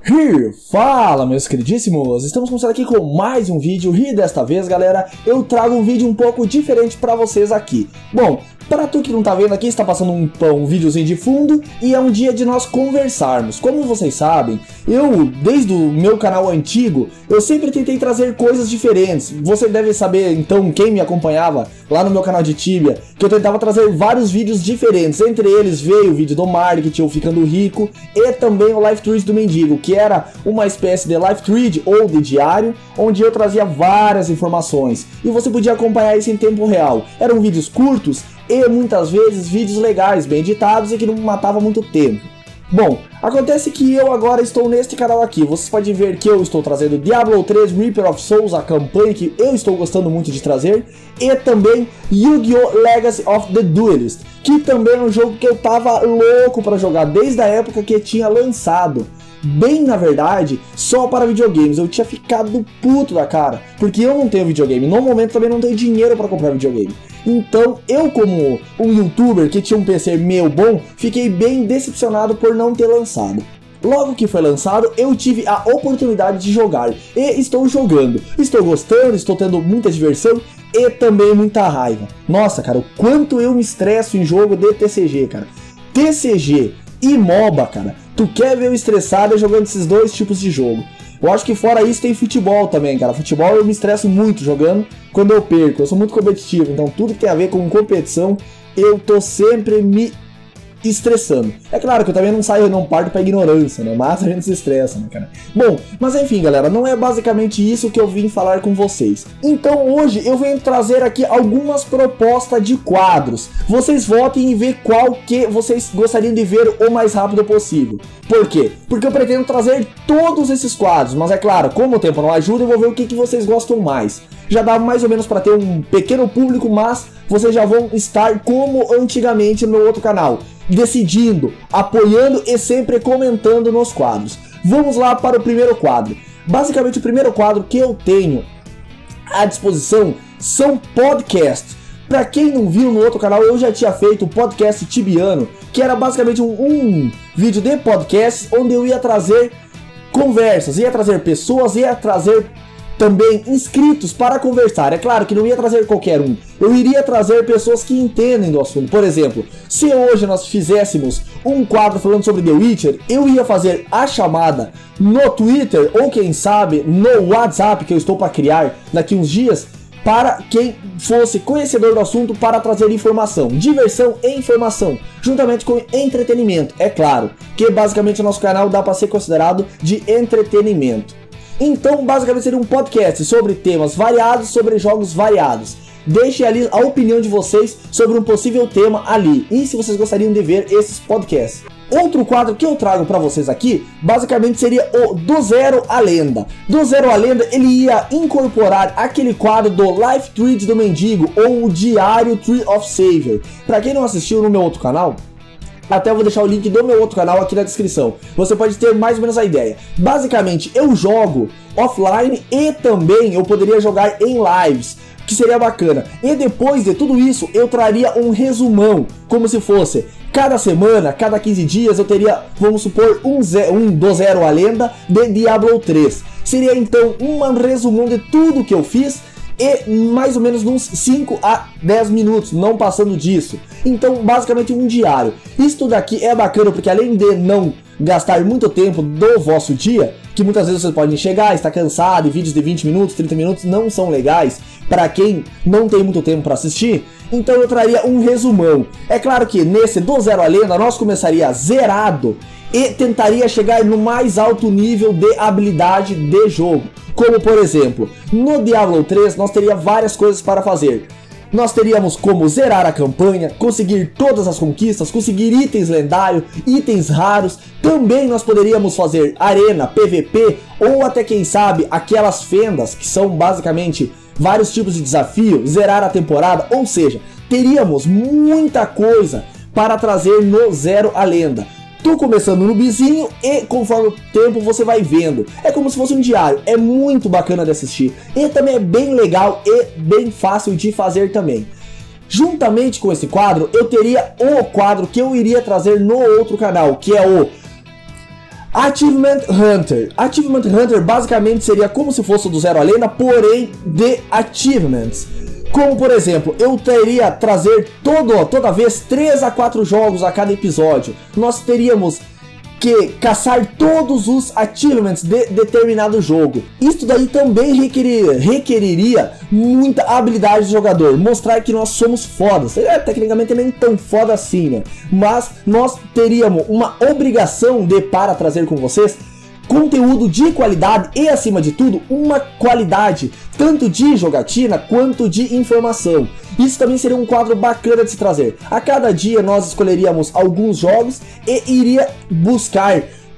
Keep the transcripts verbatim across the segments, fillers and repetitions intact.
E fala, meus queridíssimos, estamos começando aqui com mais um vídeo e desta vez, galera, eu trago um vídeo um pouco diferente pra vocês aqui. Bom, para tu que não tá vendo aqui, está passando um, um videozinho de fundo e é um dia de nós conversarmos. Como vocês sabem, eu, desde o meu canal antigo, eu sempre tentei trazer coisas diferentes. Você deve saber, então, quem me acompanhava lá no meu canal de Tibia, que eu tentava trazer vários vídeos diferentes. Entre eles veio o vídeo do marketing, ou ficando rico, e também o Life Thread do Mendigo, que era uma espécie de Life Thread ou de diário, onde eu trazia várias informações. E você podia acompanhar isso em tempo real. Eram vídeos curtos, e muitas vezes vídeos legais, bem editados e que não matavam muito tempo. Bom, acontece que eu agora estou neste canal aqui. Vocês podem ver que eu estou trazendo Diablo três Reaper of Souls, a campanha que eu estou gostando muito de trazer, e também Yu-Gi-Oh! Legacy of the Duelist, que também é um jogo que eu tava louco para jogar desde a época que tinha lançado. Bem, na verdade, só para videogames. Eu tinha ficado puto da cara, porque eu não tenho videogame. No momento também não tenho dinheiro para comprar videogame. Então, eu como um youtuber que tinha um P C meio bom, fiquei bem decepcionado por não ter lançado. Logo que foi lançado, eu tive a oportunidade de jogar, e estou jogando. Estou gostando, estou tendo muita diversão e também muita raiva. Nossa, cara, o quanto eu me estresso em jogo de T C G, cara. T C G e MOBA, cara. Tu quer ver eu estressado jogando esses dois tipos de jogo. Eu acho que fora isso tem futebol também, cara. Futebol eu me estresso muito jogando quando eu perco. Eu sou muito competitivo, então tudo que tem a ver com competição, eu tô sempre me estressando. É claro que eu também não saio, não parto pra ignorância, né? Mas a gente se estressa, né, cara? Bom, mas enfim, galera, não é basicamente isso que eu vim falar com vocês. Então hoje eu venho trazer aqui algumas propostas de quadros. Vocês votem e ver qual que vocês gostariam de ver o mais rápido possível. Por quê? Porque eu pretendo trazer todos esses quadros, mas é claro, como o tempo não ajuda, eu vou ver o que, que vocês gostam mais. Já dá mais ou menos para ter um pequeno público, mas vocês já vão estar como antigamente no meu outro canal, decidindo, apoiando e sempre comentando nos quadros. Vamos lá para o primeiro quadro. Basicamente o primeiro quadro que eu tenho à disposição são podcasts. Para quem não viu no outro canal, eu já tinha feito o podcast tibiano, que era basicamente um, um vídeo de podcast onde eu ia trazer conversas, ia trazer pessoas, ia trazer também inscritos para conversar. É claro que não ia trazer qualquer um, eu iria trazer pessoas que entendem do assunto. Por exemplo, se hoje nós fizéssemos um quadro falando sobre The Witcher, eu ia fazer a chamada no Twitter ou quem sabe no WhatsApp, que eu estou para criar daqui uns dias, para quem fosse conhecedor do assunto, para trazer informação, diversão e informação, juntamente com entretenimento. É claro que basicamente o nosso canal dá para ser considerado de entretenimento. Então, basicamente seria um podcast sobre temas variados, sobre jogos variados. Deixe ali a opinião de vocês sobre um possível tema ali, e se vocês gostariam de ver esses podcasts. Outro quadro que eu trago para vocês aqui, basicamente seria o Do Zero à Lenda. Do Zero à Lenda, ele ia incorporar aquele quadro do Life Thread do Mendigo, ou o Diário Tree of Savior. Para quem não assistiu no meu outro canal, até eu vou deixar o link do meu outro canal aqui na descrição. Você pode ter mais ou menos a ideia. Basicamente, eu jogo offline e também eu poderia jogar em lives, que seria bacana. E depois de tudo isso, eu traria um resumão, como se fosse cada semana, cada quinze dias, eu teria, vamos supor, um, um Do Zero à Lenda de Diablo três. Seria então um resumão de tudo que eu fiz, e mais ou menos uns cinco a dez minutos, não passando disso. Então basicamente um diário. Isso daqui é bacana porque além de não gastar muito tempo do vosso dia, que muitas vezes vocês podem chegar, estar cansado, e vídeos de vinte minutos, trinta minutos não são legais para quem não tem muito tempo para assistir, então eu traria um resumão. É claro que nesse Do Zero à Lenda nós começaria zerado e tentaria chegar no mais alto nível de habilidade de jogo. Como por exemplo, no Diablo três nós teríamos várias coisas para fazer. Nós teríamos como zerar a campanha, conseguir todas as conquistas, conseguir itens lendários, itens raros. Também nós poderíamos fazer arena, P V P ou até quem sabe aquelas fendas que são basicamente vários tipos de desafio, zerar a temporada, ou seja, teríamos muita coisa para trazer no Zero à Lenda. Tô começando no bizinho e conforme o tempo você vai vendo. É como se fosse um diário, é muito bacana de assistir. E também é bem legal e bem fácil de fazer também. Juntamente com esse quadro, eu teria o quadro que eu iria trazer no outro canal, que é o Achievement Hunter. Achievement Hunter basicamente seria como se fosse o do Zero a Lenda, porém de achievements. Como por exemplo, eu teria trazer todo, toda vez três a quatro jogos a cada episódio. Nós teríamos que caçar todos os achievements de determinado jogo. Isso daí também requerir, requeriria muita habilidade do jogador, mostrar que nós somos fodas. É, tecnicamente nem tão foda assim, né? Mas nós teríamos uma obrigação de, para trazer com vocês, conteúdo de qualidade e, acima de tudo, uma qualidade tanto de jogatina quanto de informação. Isso também seria um quadro bacana de se trazer. A cada dia nós escolheríamos alguns jogos e iria buscar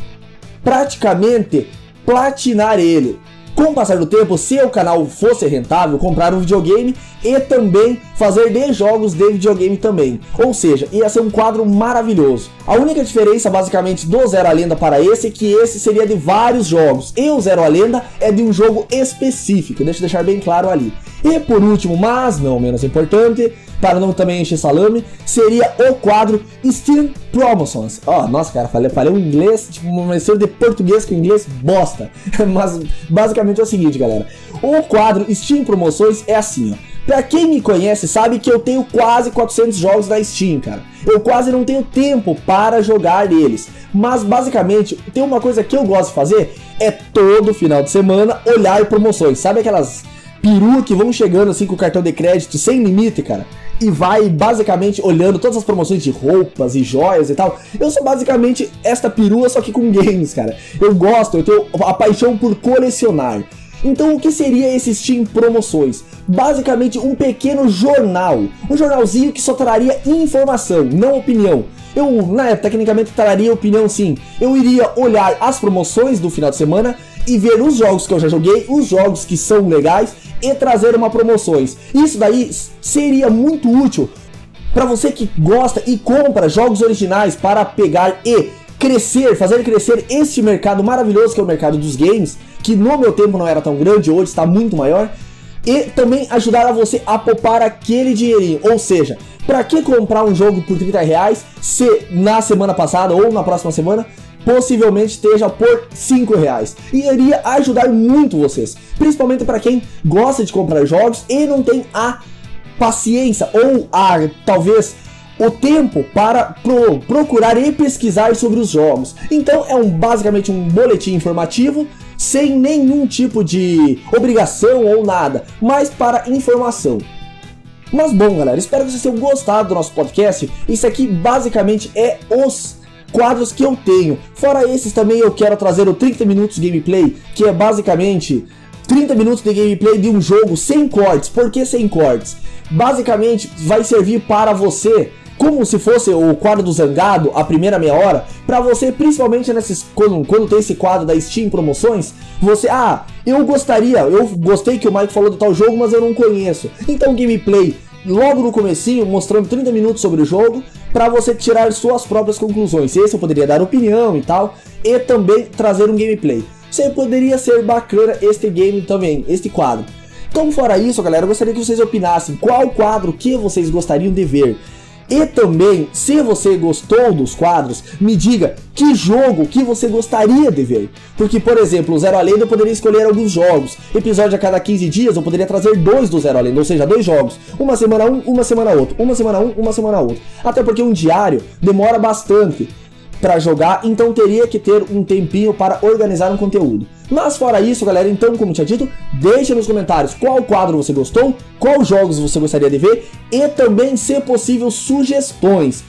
praticamente platinar ele. Com o passar do tempo, se o canal fosse rentável, comprar um videogame e também fazer de jogos de videogame também. Ou seja, ia ser um quadro maravilhoso. A única diferença basicamente do Zero a Lenda para esse é que esse seria de vários jogos e o Zero a Lenda é de um jogo específico, deixa eu deixar bem claro ali. E por último, mas não menos importante, para não também encher salame, seria o quadro Steam Promotions. Ó, oh, nossa cara, falei, falei um inglês, tipo uma mistura de português com inglês bosta. Mas basicamente é o seguinte, galera. O quadro Steam Promoções é assim, ó. Pra quem me conhece sabe que eu tenho quase quatrocentos jogos na Steam, cara. Eu quase não tenho tempo para jogar eles. Mas basicamente, tem uma coisa que eu gosto de fazer, é todo final de semana olhar promoções. Sabe aquelas peru que vão chegando assim com o cartão de crédito sem limite, cara? E vai basicamente olhando todas as promoções de roupas e joias e tal. Eu sou basicamente esta perua, só que com games, cara. Eu gosto, eu tenho a paixão por colecionar. Então o que seria esse Steam Promoções? Basicamente um pequeno jornal. Um jornalzinho que só traria informação, não opinião. Eu, né, tecnicamente traria opinião sim. Eu iria olhar as promoções do final de semana e ver os jogos que eu já joguei, os jogos que são legais e trazer uma promoções. Isso daí seria muito útil para você que gosta e compra jogos originais para pegar e crescer, fazer crescer este mercado maravilhoso que é o mercado dos games, que no meu tempo não era tão grande, hoje está muito maior. E também ajudar a você a poupar aquele dinheirinho, ou seja, para que comprar um jogo por trinta reais se na semana passada ou na próxima semana possivelmente esteja por cinco reais. E iria ajudar muito vocês, principalmente para quem gosta de comprar jogos e não tem a paciência ou a, talvez, o tempo para pro, procurar e pesquisar sobre os jogos. Então é um, basicamente um boletim informativo, sem nenhum tipo de obrigação ou nada, mas para informação. Mas bom, galera, espero que vocês tenham gostado do nosso podcast. Isso aqui basicamente é os quadros que eu tenho. Fora esses também eu quero trazer o trinta minutos gameplay, que é basicamente trinta minutos de gameplay de um jogo sem cortes. Por que sem cortes? Basicamente vai servir para você, como se fosse o quadro do Zangado, a primeira meia hora, pra você, principalmente nesses, quando, quando tem esse quadro da Steam Promoções, você, ah, eu gostaria, eu gostei que o Mike falou de tal jogo, mas eu não conheço. Então gameplay, logo no comecinho, mostrando trinta minutos sobre o jogo, pra você tirar suas próprias conclusões. Esse eu poderia dar opinião e tal, e também trazer um gameplay. Você poderia ser bacana este game também, este quadro. Então fora isso, galera, eu gostaria que vocês opinassem qual quadro que vocês gostariam de ver. E também, se você gostou dos quadros, me diga que jogo que você gostaria de ver. Porque, por exemplo, o Zero a Lenda eu poderia escolher alguns jogos. Episódio a cada quinze dias eu poderia trazer dois do Zero a Lenda, ou seja, dois jogos. Uma semana um, uma semana outro. Uma semana um, uma semana outro. Até porque um diário demora bastante para jogar, então teria que ter um tempinho para organizar um conteúdo. Mas fora isso, galera, então, como tinha dito, deixa nos comentários qual quadro você gostou, quais jogos você gostaria de ver e também, se possível, sugestões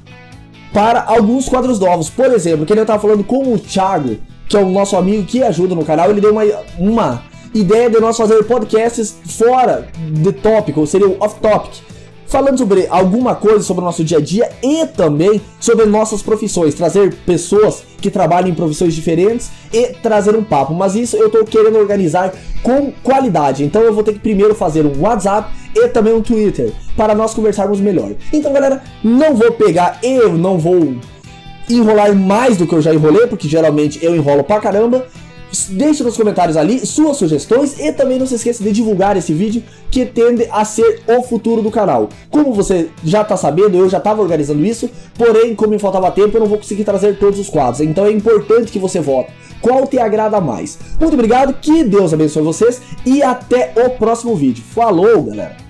para alguns quadros novos. Por exemplo, que eu estava falando com o Thiago, que é o nosso amigo que ajuda no canal, ele deu uma, uma ideia de nós fazer podcasts fora de tópico, ou seria o off-topic, falando sobre alguma coisa sobre o nosso dia a dia e também sobre nossas profissões, trazer pessoas que trabalham em profissões diferentes e trazer um papo. Mas isso eu tô querendo organizar com qualidade, então eu vou ter que primeiro fazer um WhatsApp e também um Twitter para nós conversarmos melhor. Então, galera, não vou pegar, eu não vou enrolar mais do que eu já enrolei, porque geralmente eu enrolo pra caramba. Deixe nos comentários ali suas sugestões e também não se esqueça de divulgar esse vídeo que tende a ser o futuro do canal. Como você já tá sabendo, eu já tava organizando isso, porém como me faltava tempo eu não vou conseguir trazer todos os quadros, então é importante que você vote qual te agrada mais. Muito obrigado, que Deus abençoe vocês e até o próximo vídeo. Falou, galera!